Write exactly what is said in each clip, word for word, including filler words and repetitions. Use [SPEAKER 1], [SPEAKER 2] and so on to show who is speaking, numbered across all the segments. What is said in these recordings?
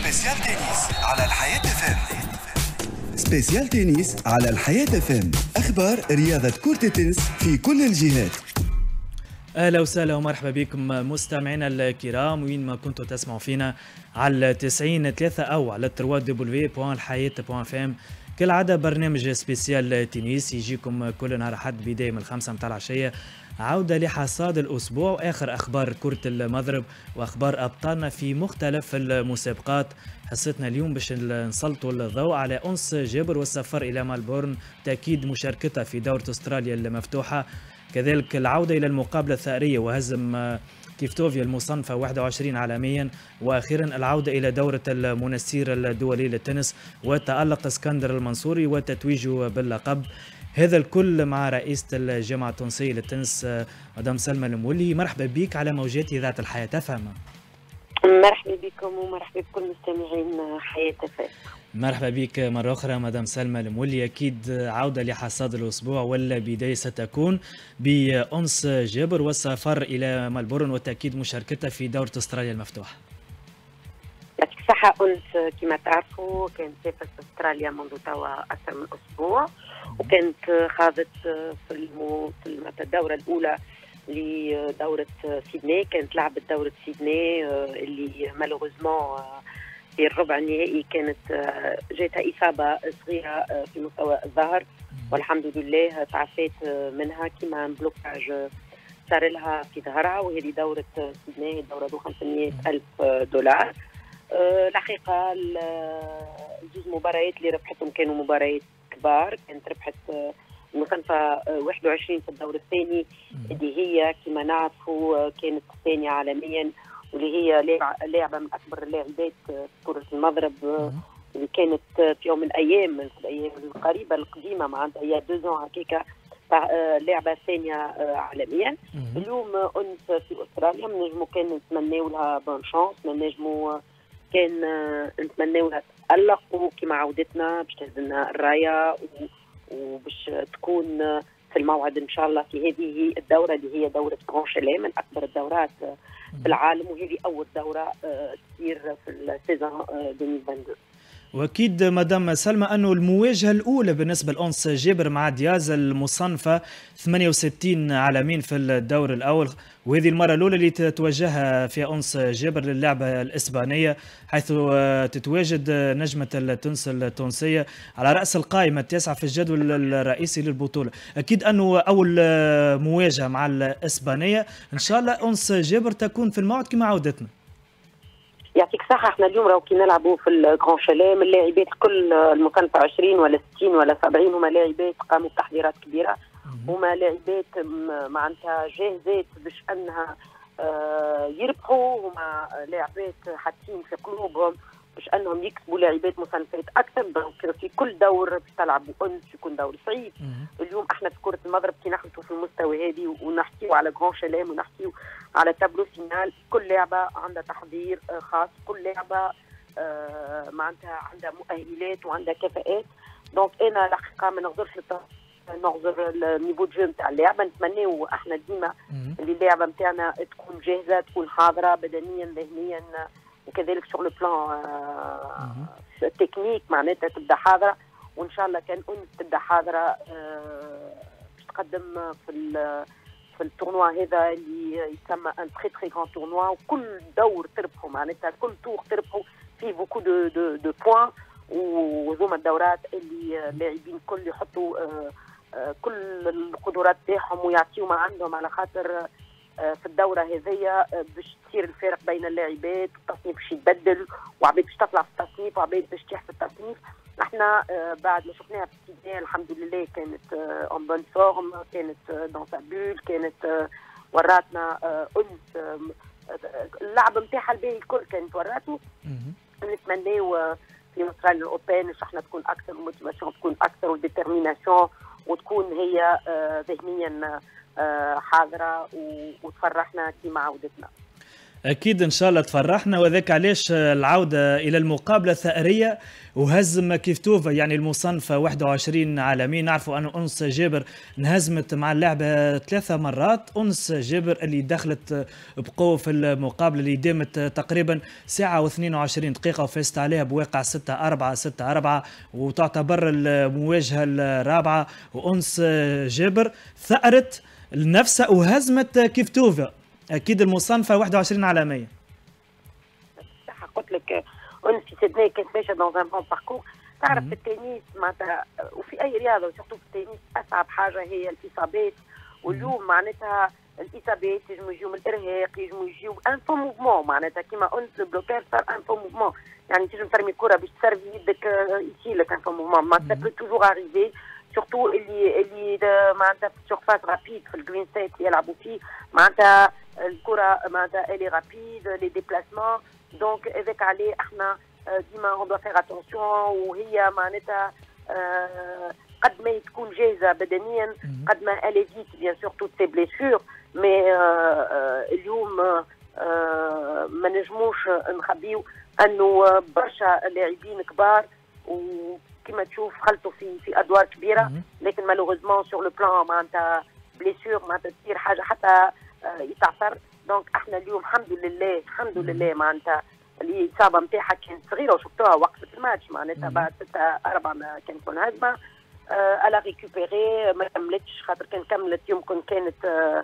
[SPEAKER 1] سبيسيال تنس على الحياة اف ام. سبيسيال تنس على الحياة اف ام، اخبار رياضة كرة التنس في كل الجهات.
[SPEAKER 2] اهلا وسهلا ومرحبا بكم مستمعينا الكرام وين ما كنتوا تسمعوا فينا على تسعين ثلاثة او على دبليو دبليو دبليو دوت الحياة دوت اف ام. كالعاده برنامج سبيسيال تنس يجيكم كل نهار حد بدايه من الخمسة متاع العشيه، عوده لحصاد الاسبوع واخر اخبار كره المضرب واخبار ابطالنا في مختلف المسابقات. حصتنا اليوم باش نسلطوا الضوء على انس جابر والسفر الى ملبورن، تاكيد مشاركتها في دوره استراليا المفتوحه، كذلك العودة إلى المقابلة الثأرية وهزم كيفتوفيا المصنفة واحد وعشرين عالميا، وأخيرا العودة إلى دورة المونستير الدولي للتنس وتألق اسكندر المنصوري وتتويجه باللقب. هذا الكل مع رئيسة الجامعة التونسية للتنس مدام سلمى المولي. مرحبا بك على موجات إذاعة الحياة تفهم.
[SPEAKER 3] مرحبا بكم ومرحبا بكل مستمعين حياة تفهم.
[SPEAKER 2] مرحبا بك مرة أخرى مدام سلمى المولي. أكيد عودة لحصاد الأسبوع ولا بداية ستكون بأنس جابر والسفر إلى ملبورن وتأكيد مشاركتها في دورة أستراليا المفتوحة.
[SPEAKER 3] يعطيك الصحة. أنس كما تعرفوا كانت سافرت أستراليا منذ توا أكثر من أسبوع، وكانت خاضت في المو... في الدورة الأولى لدورة سيدني. كانت لعبت دورة سيدني اللي مالوغوزمون في الربع النهائي كانت جاتها إصابة صغيرة في مستوى الظهر، والحمد لله تعافيت منها كما بلوكاج صار لها في ظهرها. وهذه دورة سيدني دورة ذو خمسمائة ألف دولار. الحقيقة الجوز مباريات اللي ربحتهم كانوا مباريات كبار. كانت ربحت المصنفة واحد وعشرين في الدور الثاني اللي هي كما نعرفوا كانت الثانية عالميا، واللي هي لاعبة من أكبر اللاعبات في كرة المضرب اللي كانت في يوم من الأيام من الأيام القريبة القديمة معناتها هي دوزون هكاكا لاعبة ثانية عالميا. اليوم أنس في أستراليا نجموا كان نتمناو لها بون شانس، نجموا كان نتمناو لها تألق وكما عودتنا باش تهز لنا الراية وباش تكون في الموعد ان شاء الله في هذه الدوره اللي هي دوره غران شاليه من اكبر الدورات في العالم، وهذه اول دوره تصير في السيزون ألفين واثنين وعشرين.
[SPEAKER 2] واكيد مدام سلمى انه المواجهه الاولى بالنسبه لأنس جابر مع دياز المصنفه ثمانية وستين عالمين في الدور الاول، وهذه المره الاولى اللي تتوجهها فيها أنس جابر للعبه الاسبانيه، حيث تتواجد نجمه التونس التونسيه على راس القائمه التاسعه في الجدول الرئيسي للبطوله. اكيد انه اول مواجهه مع الاسبانيه ان شاء الله أنس جابر تكون في الموعد كما عودتنا.
[SPEAKER 3] يعطيك صحة. احنا اليوم راهو كي نلعبوا في الغران شاليه من اللاعبات كل المصنفة عشرين ولا ستين ولا سبعين هما لاعبات قاموا بتحضيرات كبيرة، هما لاعبات معناتها جاهزات باش انها يربحوا، هما لاعبات حاطين في قلوبهم باش انهم يكسبوا لاعبات مصنفات اكثر. دونك في كل دور باش تلعبوا أنس يكون دور صعيب. اليوم احنا في كرة المضرب كي نحكوا في المستوى هذه ونحكيوا على غران شاليه ونحكيوا على تابلو فينال، كل لعبة عندها تحضير خاص، كل لعبة آه معناتها عندها مؤهلات وعندها كفاءات. دونك انا الحقيقة ما نقدرش نعذر النيفو جو نتاع اللعبة. نتمناو احنا ديما اللي اللعبة نتاعنا تكون جاهزة، تكون حاضرة بدنيا ذهنيا وكذلك شغل البلان آه تكنيك معناتها تبدا حاضرة. وان شاء الله كان أنس تبدا حاضرة آه باش تقدم في في التورنوا هذا اللي يسمى ان تري تري غران تورنوا، وكل دور تربحوا معناتها كل تور تربحوا فيه بوكو دو دو دو بوان، وهذوما الدورات اللي اللاعبين كل يحطوا آه آه كل القدرات تاعهم ويعطيوا ما عندهم، على خاطر آه في الدوره هذيا آه باش تصير الفارق بين اللاعبات، التصنيف باش يتبدل وعباد باش تطلع في التصنيف وعباد باش تحت في التصنيف. احنا آه بعد ما شفناها في سيدني الحمد لله كانت اون بون فورم، كانت دون سا بول، كانت آه وراتنا آه أنس آه اللعب نتاعها الباهي الكل كانت وراتو. نتمناو في أستراليا الأوبان باش احنا تكون اكثر الموتيفاسيون تكون اكثر والديترميناسيون وتكون هي آه ذهنيا آه حاضره وتفرحنا كيما عودتنا.
[SPEAKER 2] اكيد ان شاء الله تفرحنا، وذاك علاش العوده الى المقابله الثأريه وهزم كيفتوفا يعني المصنفه واحد وعشرين عالمي. نعرفوا أن أنس جابر انهزمت مع اللعبه ثلاثه مرات. أنس جابر اللي دخلت بقوه في المقابله اللي دامت تقريبا ساعه واثنين وعشرين دقيقه وفازت عليها بواقع ستة أربعة ستة أربعة، وتعتبر المواجهه الرابعه. وأنس جابر ثأرت لنفسها وهزمت كيفتوفا اكيد المصنفه واحد وعشرين عالميه.
[SPEAKER 3] صح قلت لك انت سيدني كانت ماشيه دون ان بون باركور. تعرف في التنس معناتها وفي اي رياضه وسورتو في التنس اصعب حاجه هي الاصابات. واليوم معناتها الاصابات يجموا يجيو من الارهاق، يجموا يجيو ان فو موفمون معناتها كيما انت البلوكير صار ان فو موفمون. يعني تنجم ترمي الكره باش تسرفي يدك يصير لك ان فو موفمون. معناتها بو توجور اريفي سورتو اللي اللي معناتها في السورفاس رابيد في الجرين سيت اللي يلعبوا فيه معناتها الكره معناتها الي رابيد لي ديبلاسمون. دونك هذاك عليه احنا ديما اون دو فيغ اتونسيون. وهي معناتها قد ما تكون جاهزه بدنيا قد ما الي فيت بيان سور توت سي بليسور. مي اليوم ما نجموش نخبيو انه برشا لاعبين كبار وكما تشوف خلطوا في في ادوار كبيره، لكن مالوغوزمون سور لو بلان معناتها بليسور معناتها تصير حاجه حتى يتعثر. دونك احنا اليوم الحمد لله الحمد لله معناتها الاصابه نتاعها كانت صغيره وشفتوها وقفت الماتش معناتها بعد ستة أربعة ما كانت تكون هزمه. آه الا ريكوبيري ما كملتش خاطر كان كملت يمكن كانت آه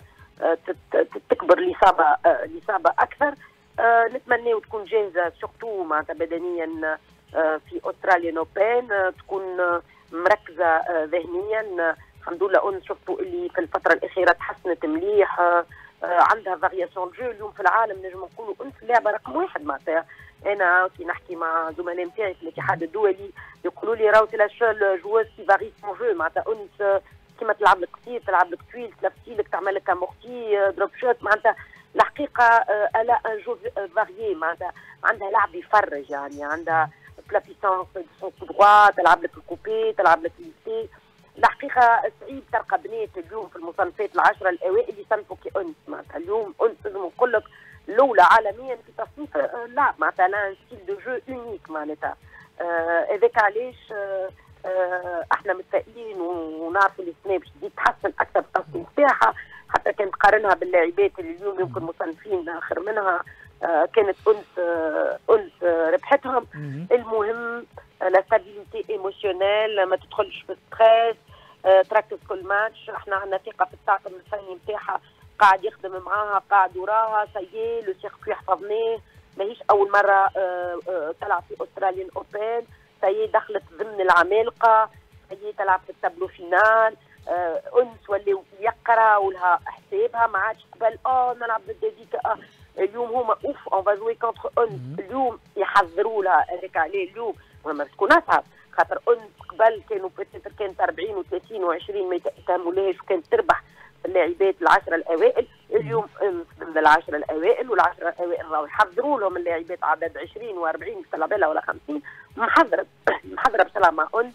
[SPEAKER 3] تكبر الاصابه آه الاصابه اكثر. آه نتمنى تكون جاهزه سورتو معناتها بدنيا آه في استراليان اوبن. آه تكون آه مركزه آه ذهنيا. آه الحمد لله أن شفتوا اللي في الفتره الاخيره تحسنت مليح. آه عندها فارياسيون جو اليوم في العالم. نجم نقولوا انت اللعبه رقم واحد معناتها. انا كي نحكي مع زملاء نتاعي في الاتحاد الدولي يقولوا لي راهو سي لا شول جوز كي فاري سون جو معناتها انت كيما تلعب لك قصير تلعب لك طويل تلفسي لك تعمل لك امورتي دروب شوت معناتها الحقيقه الا ان جو فاريي معناتها عندها لعب يفرج. يعني عندها لا بيسونس دو سون دروا تلعب لك الكوبي تلعب لك الليسي. الحقيقه صعيب تلقى بنات اليوم في المصنفات العشره الاوائل يصنفوا كي انس معناتها. اليوم انس لازم نقول لك الاولى عالميا في تصنيف اللعب معناتها لا ستيل دو جو اونيك معناتها. هذاك آه علاش آه آه احنا متفائلين ونعرفوا اللي السنه باش تزيد تحسن اكثر في التصنيف تاعها. حتى كان تقارنها باللاعبات اللي اليوم يمكن مصنفين اخر منها آه كانت انس آه انس آه ربحتهم. المهم لا ستابيليتي ايموشنيل ما تدخلش في ستريس. أه تركز كل ماتش. احنا عندنا ثقه في الطاقم الفني نتاعها قاعد يخدم معاها قاعد وراها سيي لو سيركوي حفظناه. ماهيش اول مره أه أه تلعب في استراليان اوبن. سيي دخلت ضمن العمالقه. سيي تلعب في التابلو فينال. أه انس ولاو يقراوا لها حسابها ما عادش قبل اه نلعب ضد هذيك. اه اليوم هما اوف اون فا جوي كونتر انس. اليوم يحضروا لها هذاك عليه اليوم ما تكون اصعب خاطر انس قبل كانوا بتتر كانت أربعين وثلاثين وعشرين ما يتهمولهاش وكانت تربح اللاعبات العشره الاوائل. اليوم انس من العشره الاوائل والعشره الاوائل راهو يحضروا لهم اللاعبات عدد عشرين وأربعين في طلابيلا ولا خمسين محضره محضره بصراحه مع انس.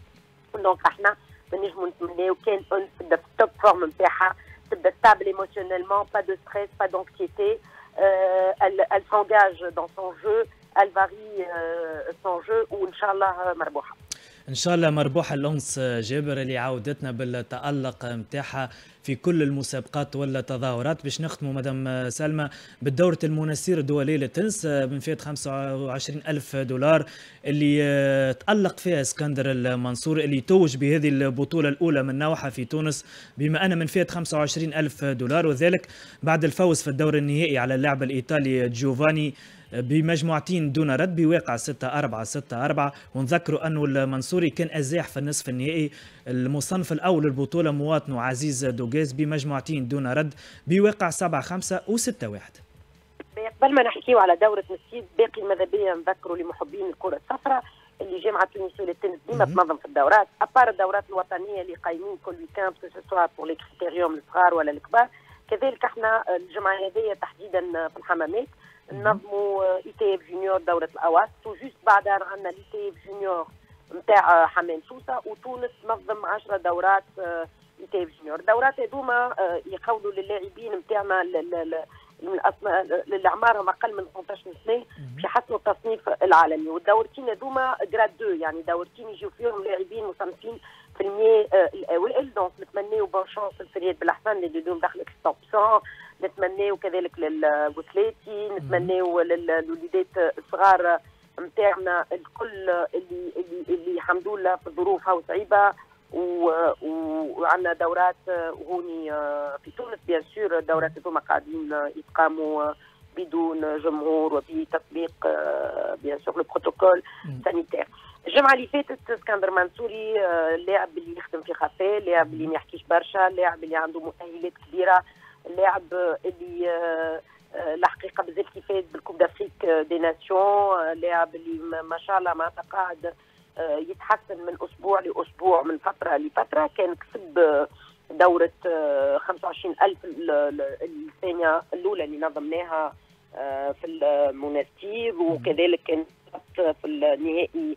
[SPEAKER 3] دونك احنا نجموا نتمناو كان انس تبدا في التوب فورم نتاعها تبدا ستابل ايموشنيلمون با دو ستريس با دونكسيتي. elle s'engage dans son jeu, elle varie euh, son jeu وان شاء الله مربوحه.
[SPEAKER 2] ان شاء الله مربوحه الأنس جابر اللي عودتنا بالتألق نتاعها في كل المسابقات ولا تظاهرات. باش نختموا مدام سلمى بالدورة المناسير الدولية للتنس بنفيد خمسة وعشرين ألف دولار اللي تألق فيها اسكندر المنصور اللي توج بهذه البطولة الأولى من نوعها في تونس بما أن منفيد خمسة وعشرين ألف دولار، وذلك بعد الفوز في الدور النهائي على اللاعب الإيطالي جوفاني بمجموعتين دون رد بواقع ستة أربعة ستة أربعة. ونذكروا أنه المنصوري كان أزاح في النصف النهائي المصنف الأول للبطولة مواطنه عزيز دوغاز بمجموعتين دون رد بواقع سبعة خمسة وستة واحد.
[SPEAKER 3] قبل ما نحكيو على دورة مسيد باقي ماذا بيا نذكروا لمحبين الكرة الصفراء اللي جامعة تونسية للتنس ديما تنظم في الدورات أبار الدورات الوطنية اللي قايمين كل ويكاند كو سوا بور لي كريتيريوم الصغار ولا الكبار. كذلك احنا الجمعة هذه تحديدا في الحمامات نظموا اي تي اف جونيور دورة الأواس وجوست بعدها عندنا الاي تي اف جونيور نتاع حمام سوسة وتونس تنظم عشرة دورات اي تي اف جونيور. الدورات هذوما يقولوا للاعبين نتاعنا اللي اعمارهم اقل من ثمانية عشر سنه باش يحسنوا التصنيف العالمي. والدورتين هذوما جراد اثنين، يعني دورتين يجيو فيهم لاعبين مصنفين في المية الاوائل. دونك نتمناو بون شونس لفريد بالحسن اللي دوم دخلت ستوب مية، نتمناو كذلك للبوسليتي، نتمناو للوليدات الصغار نتاعنا الكل اللي اللي اللي الحمد لله في ظروف هاو صعيبه. وعندنا دورات هوني في تونس بيان سور، الدورات هذوما قاعدين يتقاموا بدون جمهور وبتطبيق بيان سور البروتوكول سانيتير. الجمعه اللي فاتت اسكندر منصوري اللاعب اللي يخدم في خفاء، اللاعب اللي ما يحكيش برشا، اللاعب اللي عنده مؤهلات كبيره، اللاعب اللي الحقيقه بزاف كي فاز بالكوب دافريك دي ناسيون، اللاعب اللي ما شاء الله معناتها قاعد يتحسن من اسبوع لاسبوع من فتره لفتره. كان كسب دوره خمسة وعشرين ألف الثانيه الاولى اللي نظمناها في المونستير، وكذلك كان في النهائي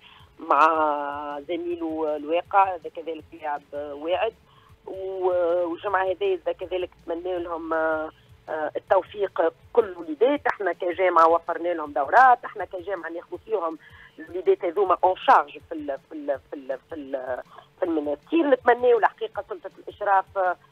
[SPEAKER 3] مع زميله الواقع، هذا كذلك لاعب واعد. والجمعه هذه كذلك نتمنى لهم التوفيق كل الوليدات. احنا كجامعه وفرنا لهم دورات، احنا كجامعه ناخذ فيهم الوليدات هذوما اون شارج في ال في ال في ال في, ال في المناستير. نتمناو الحقيقه سلطه الاشراف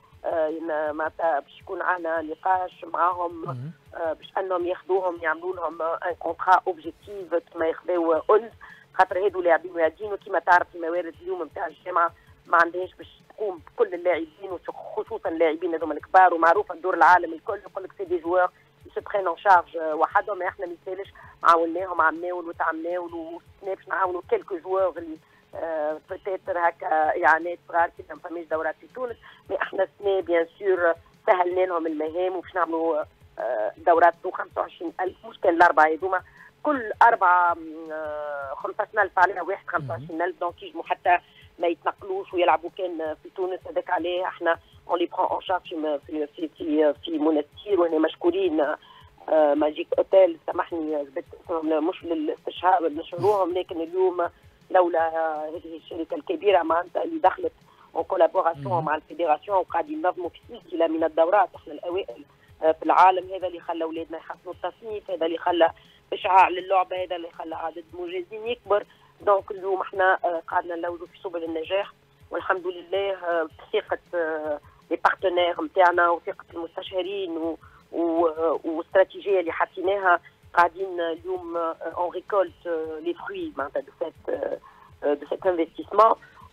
[SPEAKER 3] معناتها باش يكون عندنا نقاش معاهم باش انهم ياخذوهم يعملوا لهم ان كونترا اوبجيكتيف كما ياخذوا أولز، خاطر هذو لاعبين واعدين. وكما تعرف الموارد اليوم نتاع الجامعه ما عندهاش باش تقوم بكل اللاعبين وخصوصا اللاعبين هذوما الكبار. ومعروفه الدور العالم الكل يقول لك سي دي جوار سي برين اون شارج وحدهم. احنا ما يسالش عاوناهم عمناول وتعمناول وستنا باش نعاونوا كيلكو جوار اللي آه بتاتر هكا اعانات صغار كي ما فماش دورات في تونس. مي احنا السنه بيان سور سهلنا لهم المهام وباش نعملوا آه دورات خمسة وعشرين ألف، مش كان الاربعه هذوما كل اربعه آه خمسة عشر ألف عليها واحد خمسة وعشرين ألف، دونك يجموا حتى ما يتنقلوش ويلعبوا كان في تونس. هذاك عليه احنا اون لي برون اون شارج في في في في مونستير. وهنا مشكورين آه ماجيك اوتيل، سامحني جبت اسمهم مش للاستشهاد نشروهم، لكن اليوم لولا هذه الشركه الكبيره معناتها اللي دخلت اون كولابوراسيون مع الفيدراسيون وقاعدين ينظموا في سلسله من الدورات. احنا الاوائل آه في العالم، هذا اللي خلى اولادنا يحسنوا التصنيف، هذا اللي خلى اشعاع للعبه، هذا اللي خلى عدد المجازين يكبر. دونك اليوم احنا قاعدين نلوجوا في سبل النجاح، والحمد لله بثقه لي بارتنير نتاعنا وثقه المستشارين والاستراتيجيه اللي حطيناها قاعدين اليوم اون ريكولت لي فروي معناتها دو سيت دو سيت انفستيسمون.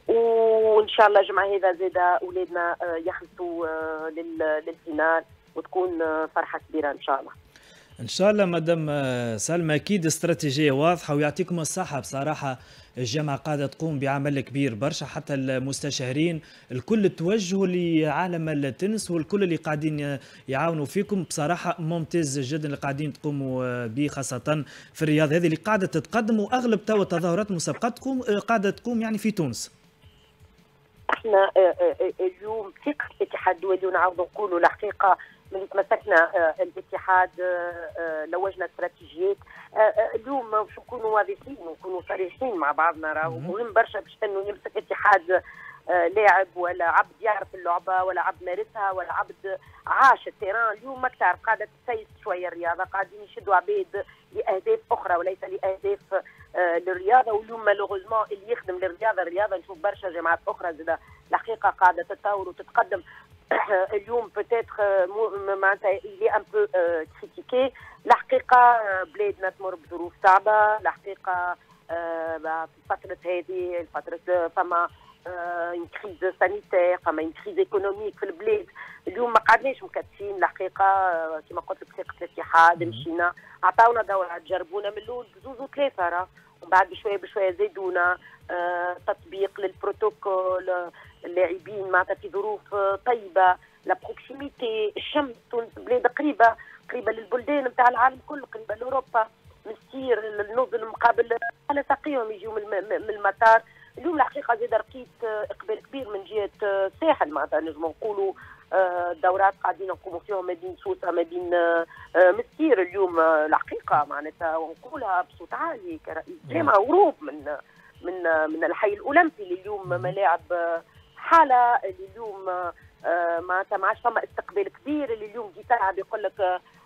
[SPEAKER 3] وان شاء الله الجمعه هذا زاد اولادنا يخلصوا للفينال وتكون فرحه كبيره ان شاء الله.
[SPEAKER 2] ان شاء الله مدام سلمى، اكيد استراتيجيه واضحه ويعطيكم الصحه. بصراحه الجامعه قاعده تقوم بعمل كبير برشا، حتى المستشارين الكل توجهوا لعالم التنس والكل اللي قاعدين يعاونوا فيكم. بصراحه ممتاز جدا اللي قاعدين تقوموا به، خاصه في الرياضه هذه اللي قاعده تتقدم. واغلب توا تظاهرات مسابقاتكم قاعده تقوم يعني في تونس.
[SPEAKER 3] احنا اليوم ثقه الاتحاد الدولي ونعاودوا نقولوا الحقيقه من تمسكنا الاتحاد لوجنا استراتيجيات. اليوم باش نكونوا واضحين ونكونوا صريحين مع بعضنا، راهو مهم برشا باش انه يمسك اتحاد لاعب ولا عبد يعرف اللعبه ولا عبد مارسها ولا عبد عاش التيران. اليوم ما تعرف قاعده تسيس شويه الرياضه، قاعدين يشدوا عباد لاهداف اخرى وليس لاهداف للرياضه. واليوم مالوغوزمون اللي يخدم للرياضه الرياضه نشوف برشا جماعات اخرى زاد الحقيقه قاعده تتطور وتتقدم. اليوم بوتيتر معناتها اللي ان بو كريتيكي. الحقيقه بلادنا تمر بظروف صعبه، الحقيقه في الفتره هذه الفتره فما une crise sanitaire, فما une crise économique في البلاد. اليوم ما قعدناش مكتفين الحقيقه كما قلت لك ثقه الاتحاد مشينا عطاونا دوره جربونا من الاول بزوز وثلاثه راه، ومن بعد بشويه بشويه زادونا آه تطبيق للبروتوكول، اللاعبين معناتها في ظروف طيبه، لا بروكسيميتي، الشمس تونس بلاد قريبه قريبه للبلدان نتاع العالم كله، قريبه لاوروبا، نسير نوصل مقابل على ساقيهم يجيو من المطار. اليوم الحقيقه زاد لقيت اقبال كبير من جهه الساحل معناتها نجموا نقولوا دورات قاعدين نقوموا فيهم ما بين سوسه ما بين مسير. اليوم الحقيقه معناتها ونقولها بصوت عالي كرئيس جامعه هروب من من من الحي الاولمبي اللي اليوم ملاعب حاله، اللي اليوم معناتها ما عادش فما استقبال كبير، اللي اليوم جي تلعب يقول لك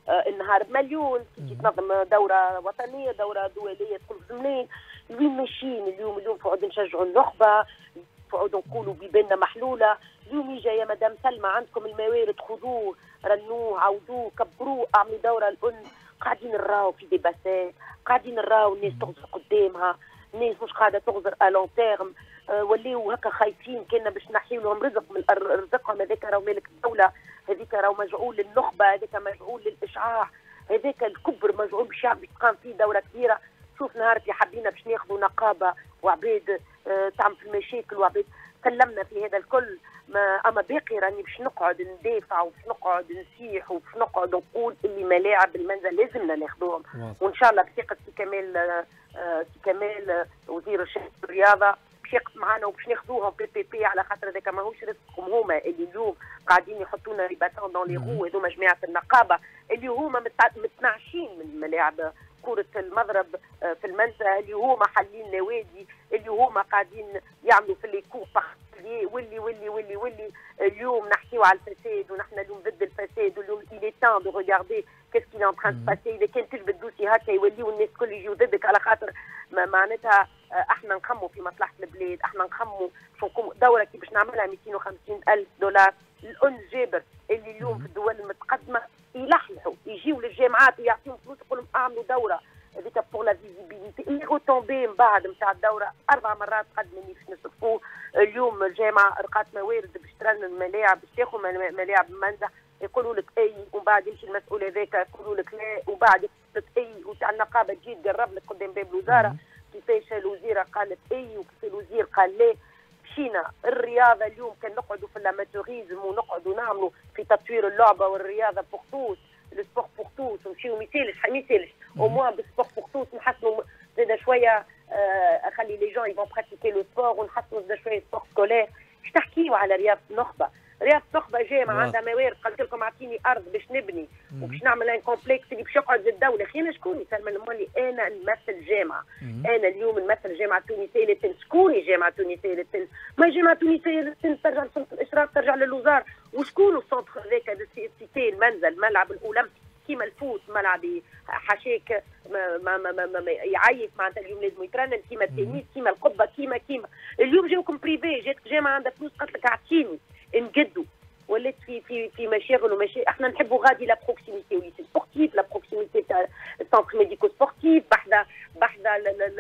[SPEAKER 3] النهار بمليون، كي تنظم دوره وطنيه دوره دوليه تدخل في زمنين. وين ماشيين اليوم؟ اليوم نقعدوا نشجعوا النخبه، نقعدوا نقولوا بيباننا محلوله. اليوم يجي يا مدام سلمى عندكم الموارد خذوه رنوه عودوه كبروه اعملوا دوره الأن. قاعدين نراو في دي باسات، قاعدين نراو الناس تغزر قدامها، الناس مش قاعده تغزر الون تيرم. أه وليو هكا خايفين كنا باش نحيو لهم رزق من رزقهم. هذاك راهو مالك الدوله، هذيك راهو مجعول للنخبه، هذاك مجعول للاشعاع، هذاك الكبر مجعول باش تقام فيه دوره كبيره. شوف نهار اللي حبينا باش ناخذوا نقابه وعباد أه تعمل في المشاكل وعباد تكلمنا في هذا الكل. ما اما باقي راني باش نقعد ندافع وباش نقعد نسيح وباش نقعد نقول اللي ملاعب المنزل لازمنا ناخذوهم. وان شاء الله بثقه سي كمال آه سي كمال آه وزير الشباب والرياضه باش يقف معنا وباش ناخذوهم بي بي بي، على خاطر هذاك ماهوش رزقهم هما اللي اليوم قاعدين يحطونا ريباتون دون لي رو. هذوما جماعه النقابه اللي هما متنعشين من ملاعب كرة المضرب في المنزه، اللي هما حالين نوادي، اللي هما قاعدين يعملوا في ليكوب واللي واللي واللي واللي اليوم نحكيو على الفساد ونحن اليوم ضد الفساد. واليوم il est temps de regarder qu'est-ce qui est en train de passer. اذا كان تجبد دوسي هكا يوليو الناس الكل يجيو ضدك، على خاطر معناتها احنا نخموا في مصلحه البلاد، احنا نخموا شو نقوم دوره كي باش نعملها مئتين وخمسين ألف دولار. الأنس جابر اللي اليوم في الدول المتقدمه يلحلحوا يجيو للجامعات ويعطيهم فلوس يقول لهم اعملوا دوره هذيك بور لا فيزيبيليتي. اللي روتومبي من بعد نتاع الدوره اربع مرات قد مني باش نصرفوه. اليوم الجامعه رقات موارد باش ترن الملاعب باش تاخذ ملاعب المنزه، يقولوا لك اي ومن بعد يمشي المسؤول هذاك يقولوا لك لا، وبعد يقول لك اي وتاع النقابه تجي تقرب لك قدام باب الوزاره كيفاش الوزيره قالت اي وكيف الوزير قال لا. مشينا الرياضه اليوم كان نقعدوا في الاماتوريزم ونقعدوا نعملوا في تطوير اللعبه والرياضه بور توس، السبور بور توس، ونمشيو ما يسالش ما يسالش او موان بالسبور بور توس نحسنوا زاد شويه. آه خلي لي جون يفون براتيكي لو سبور ونحسنوا زاد شويه سبور سكولير. باش تحكيوا على رياضه النخبه؟ رياضه النخبه جامعه عندها موارد، قلت لكم اعطيني ارض باش نبني وباش نعمل ان كومبلكس اللي باش يقعد للدوله. خلينا شكون يسلم المولي؟ انا نمثل جامعه، انا اليوم نمثل الجامعه التونسيه للتنس. شكون الجامعه التونسيه للتنس؟ ما الجامعه التونسيه للتنس ترجع لسلطه الاشراف، ترجع للوزاره. وشكون السونتر هذاك سيتي المنزل الملعب الاولمبي كيما الفوت ملعب حاشاك ما ما ما, ما, ما يعيط معناتها اليوم لازم يترنم كيما التنس كيما القبه كيما كيما. اليوم جاوكم بريفي، جاتك جامعه عندها فلوس قالت لك اعطيني نقدوا. ولات في في في مشاغل ومشاغل. احنا نحبوا غادي لا بروكسيميتي وليس سبورتيف، لا بروكسيميتي تاع السونتر ميديكو سبورتيف بحذا بحذا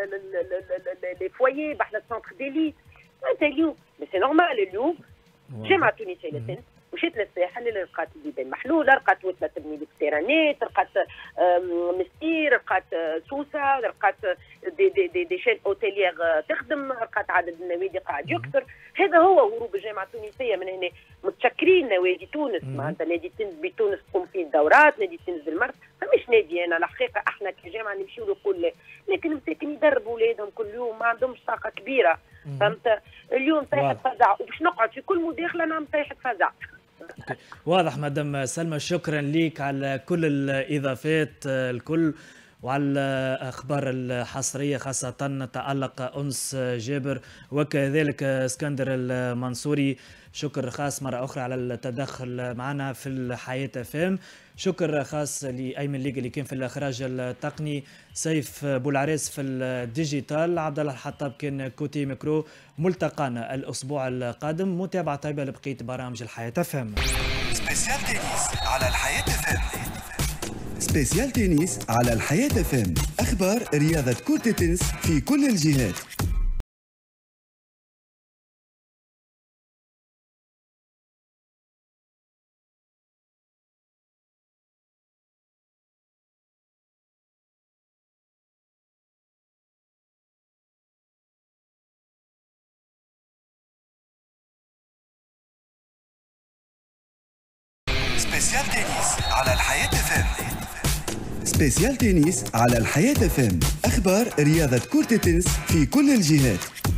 [SPEAKER 3] لي فوايي بحذا السونتر ديليت. انت اليوم سي نورمال اليوم جامعه تونسيه للتنس مشيت للساحل اللي لقات البيبان محلوله، لقات وثله تبني التيرانات، لقات مستير، لقات سوسه، لقات دي دي دي, دي شين اوتيليير تخدم، لقات عدد النوادي قاعد يكثر. هذا هو هروب الجامعه التونسيه من هنا. متشكرين نوادي تونس معناتها نادي التنس بتونس تقوم فيه الدورات، نادي التنس بالمرس مش نادي. انا الحقيقه احنا كجامعه نمشيو نقول لا، لكن مساكن يدربوا اولادهم كل يوم ما عندهمش طاقه كبيره. فهمت؟ اليوم طيحه فزع وباش نقعد في كل مداخله نعمل طيحه فزع.
[SPEAKER 2] واضح مدام سلمى، شكرا لك على كل الاضافات الكل وعلى الاخبار الحصريه خاصه تألق انس جابر وكذلك اسكندر المنصوري. شكر خاص مره اخرى على التدخل معنا في الحياه فام. شكر خاص لايمن ليغ اللي كان في الاخراج التقني، سيف بولعريس في الديجيتال، عبد الله الحطاب كان كوتي ميكرو. ملتقانا الاسبوع القادم. متابعه طيبه لبقيه برامج الحياه فام.
[SPEAKER 1] سبيسيال تنس على الحياه فام. سبيسيال تنس على الحياه فام، اخبار رياضه كرة التنس في كل الجهات. سبيسيال تنس على الحياة فام. سبيسيال تنس على الحياة فام، أخبار رياضة كرة التنس في كل الجهات.